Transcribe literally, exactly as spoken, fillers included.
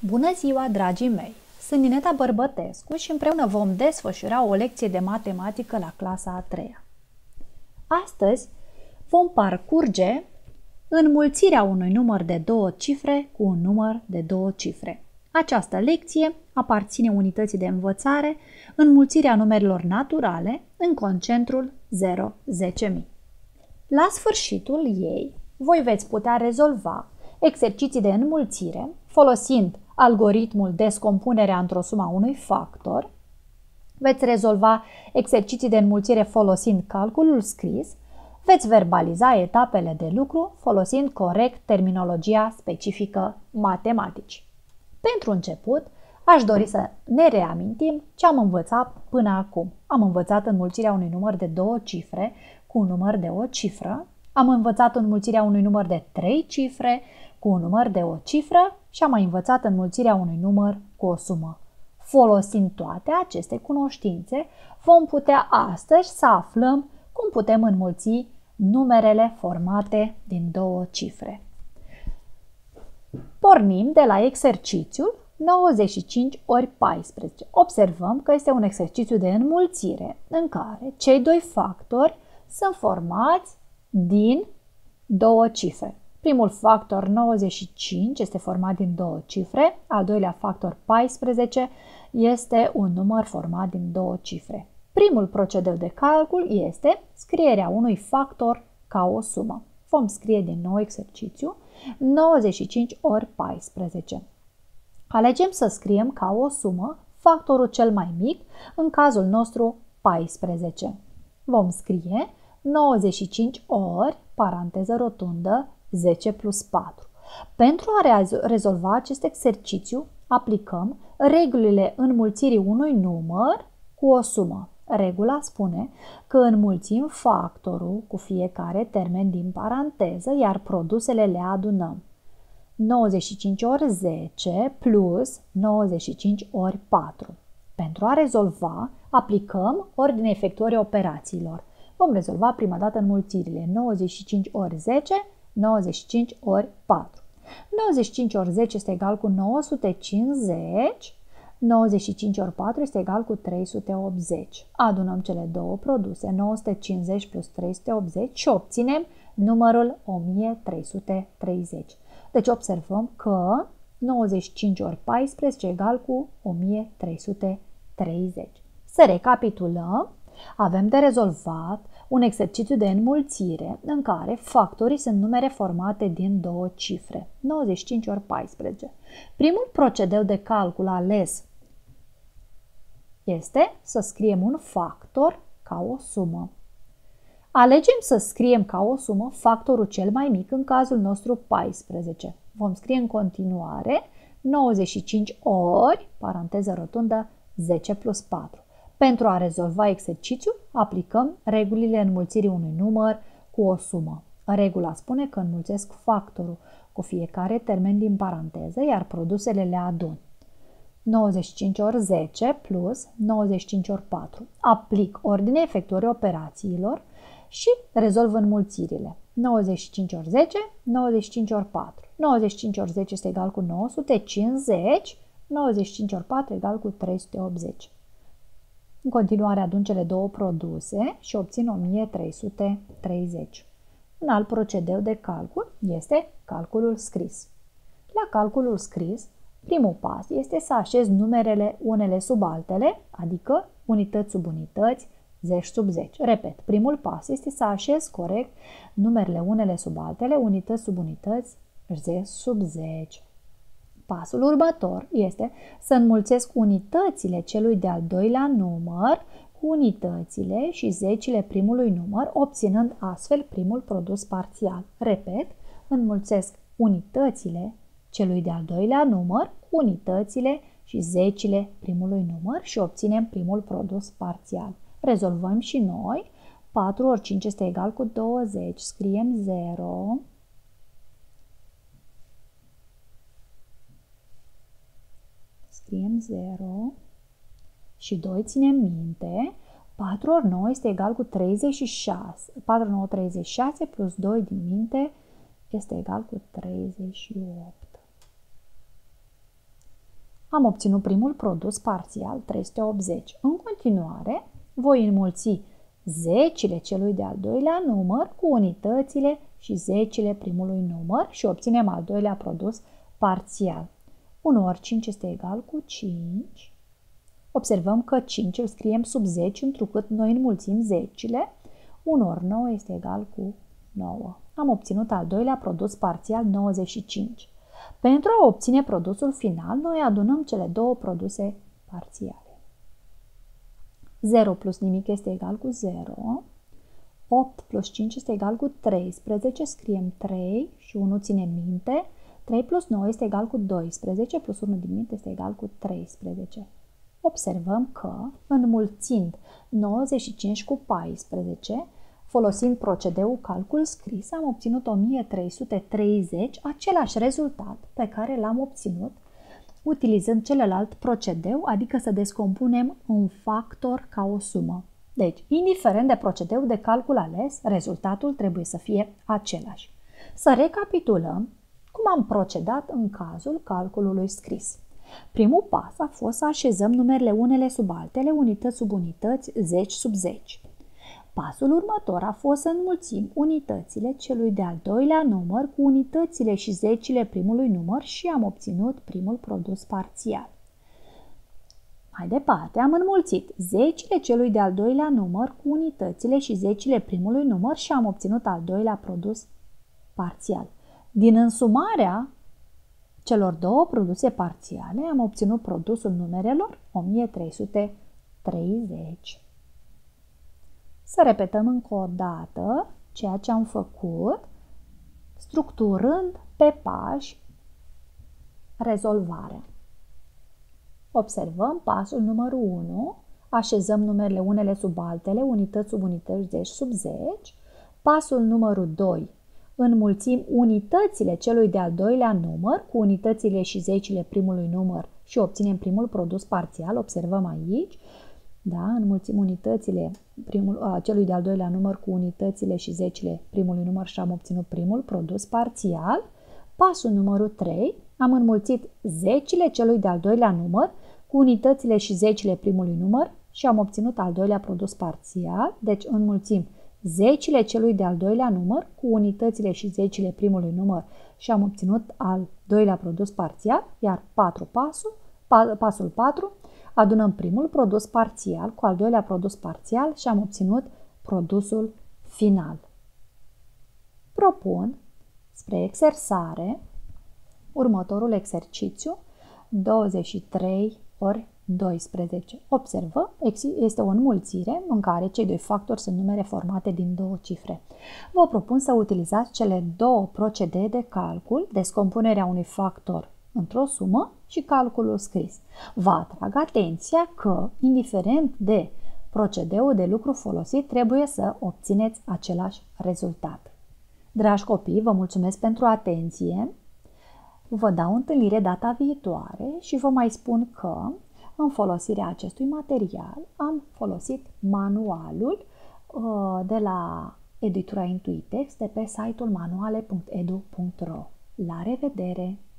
Bună ziua, dragii mei! Sunt Nineta Bărbătescu și împreună vom desfășura o lecție de matematică la clasa a treia. Astăzi vom parcurge înmulțirea unui număr de două cifre cu un număr de două cifre. Această lecție aparține unității de învățare înmulțirea numerelor naturale în concentrul zero zece mii. La sfârșitul ei, voi veți putea rezolva exerciții de înmulțire folosind algoritmul descompunerea într-o sumă a unui factor, veți rezolva exerciții de înmulțire folosind calculul scris, veți verbaliza etapele de lucru folosind corect terminologia specifică matematici. Pentru început, aș dori să ne reamintim ce am învățat până acum. Am învățat înmulțirea unui număr de două cifre cu un număr de o cifră, am învățat înmulțirea unui număr de trei cifre cu un număr de o cifră și am mai învățat înmulțirea unui număr cu o sumă. Folosind toate aceste cunoștințe, vom putea astăzi să aflăm cum putem înmulți numerele formate din două cifre. Pornim de la exercițiul nouăzeci și cinci ori paisprezece. Observăm că este un exercițiu de înmulțire în care cei doi factori sunt formați din două cifre. Primul factor nouăzeci și cinci este format din două cifre, al doilea factor paisprezece este un număr format din două cifre. Primul procedeu de calcul este scrierea unui factor ca o sumă. Vom scrie din nou exercițiu nouăzeci și cinci ori paisprezece. Alegem să scriem ca o sumă factorul cel mai mic, în cazul nostru paisprezece. Vom scrie nouăzeci și cinci ori, paranteză rotundă, zece plus patru. Pentru a rezolva acest exercițiu, aplicăm regulile înmulțirii unui număr cu o sumă. Regula spune că înmulțim factorul cu fiecare termen din paranteză, iar produsele le adunăm. nouăzeci și cinci ori zece plus nouăzeci și cinci ori patru. Pentru a rezolva, aplicăm ordinea efectuării operațiilor. Vom rezolva prima dată înmulțirile nouăzeci și cinci ori zece, nouăzeci și cinci ori patru. nouăzeci și cinci ori zece este egal cu nouă sute cincizeci, nouăzeci și cinci ori patru este egal cu trei sute optzeci. Adunăm cele două produse, nouă sute cincizeci plus trei sute optzeci și obținem numărul o mie trei sute treizeci. Deci observăm că nouăzeci și cinci ori paisprezece egal cu o mie trei sute treizeci. Să recapitulăm, avem de rezolvat un exercițiu de înmulțire în care factorii sunt numere formate din două cifre, nouăzeci și cinci ori paisprezece. Primul procedeu de calcul ales este să scriem un factor ca o sumă. Alegem să scriem ca o sumă factorul cel mai mic, în cazul nostru paisprezece. Vom scrie în continuare nouăzeci și cinci ori, paranteză rotundă, zece plus patru. Pentru a rezolva exercițiul, aplicăm regulile înmulțirii unui număr cu o sumă. Regula spune că înmulțesc factorul cu fiecare termen din paranteză, iar produsele le adun. nouăzeci și cinci ori zece plus nouăzeci și cinci ori patru. Aplic ordinea efectuării operațiilor și rezolv înmulțirile. nouăzeci și cinci ori zece, nouăzeci și cinci ori patru. nouăzeci și cinci ori zece este egal cu nouă sute cincizeci, nouăzeci și cinci ori patru egal cu trei sute optzeci. În continuare adun cele două produse și obțin o mie trei sute treizeci. Un alt procedeu de calcul este calculul scris. La calculul scris, primul pas este să așez numerele unele sub altele, adică unități sub unități, zeci sub zece. Repet, primul pas este să așez corect numerele unele sub altele, unități sub unități, zeci sub zece. Pasul următor este să înmulțesc unitățile celui de-al doilea număr cu unitățile și zecile primului număr, obținând astfel primul produs parțial. Repet, înmulțesc unitățile celui de-al doilea număr cu unitățile și zecile primului număr și obținem primul produs parțial. Rezolvăm și noi. patru ori cinci este egal cu douăzeci. Scriem zero. Scriem zero și doi ținem minte. patru ori nouă este egal cu treizeci și șase. patru ori nouă, treizeci și șase plus doi din minte este egal cu treizeci și opt. Am obținut primul produs parțial, trei sute optzeci. În continuare, voi înmulți zecile celui de-al doilea număr cu unitățile și zecile primului număr și obținem al doilea produs parțial. unu ori cinci este egal cu cinci. Observăm că cinci îl scriem sub zece, întrucât noi înmulțim zecile. unu ori nouă este egal cu nouă. Am obținut al doilea produs parțial, nouăzeci și cinci. Pentru a obține produsul final, noi adunăm cele două produse parțiale. zero plus nimic este egal cu zero. opt plus cinci este egal cu treisprezece. Scriem trei și unu ținem minte. trei plus nouă este egal cu doisprezece, plus unu din minte este egal cu treisprezece. Observăm că, înmulțind nouăzeci și cinci cu paisprezece, folosind procedeul calcul scris, am obținut o mie trei sute treizeci, același rezultat pe care l-am obținut utilizând celălalt procedeu, adică să descompunem un factor ca o sumă. Deci, indiferent de procedeul de calcul ales, rezultatul trebuie să fie același. Să recapitulăm cum am procedat în cazul calculului scris. Primul pas a fost să așezăm numerele unele sub altele, unități sub unități, zeci sub zeci. Pasul următor a fost să înmulțim unitățile celui de-al doilea număr cu unitățile și zecile primului număr și am obținut primul produs parțial. Mai departe, am înmulțit zecile celui de-al doilea număr cu unitățile și zecile primului număr și am obținut al doilea produs parțial. Din însumarea celor două produse parțiale am obținut produsul numerelor o mie trei sute treizeci. Să repetăm încă o dată ceea ce am făcut, structurând pe pași rezolvarea. Observăm pasul numărul unu, așezăm numerele unele sub altele, unități sub unități, zeci sub zeci. Pasul numărul doi, înmulțim unitățile celui de-al doilea număr cu unitățile și zecile primului număr și obținem primul produs parțial, observăm aici. Da, înmulțim unitățile primul, a, celui de-al doilea număr cu unitățile și zecile primului număr și am obținut primul produs parțial. Pasul numărul trei, am înmulțit zecile celui de-al doilea număr cu unitățile și zecile primului număr și am obținut al doilea produs parțial. Deci înmulțim zecile celui de-al doilea număr cu unitățile și zecile primului număr și am obținut al doilea produs parțial, iar patru pasul, pa, pasul patru, adunăm primul produs parțial cu al doilea produs parțial și am obținut produsul final. Propun spre exersare următorul exercițiu, douăzeci și trei ori doisprezece. Observă, este o înmulțire în care cei doi factori sunt numere formate din două cifre. Vă propun să utilizați cele două procedee de calcul, descompunerea unui factor într-o sumă și calculul scris. Vă atrag atenția că, indiferent de procedeul de lucru folosit, trebuie să obțineți același rezultat. Dragi copii, vă mulțumesc pentru atenție. Vă dau întâlnire data viitoare și vă mai spun că în folosirea acestui material am folosit manualul de la editura Intuitex de pe site-ul manuale punct edu punct ro. La revedere!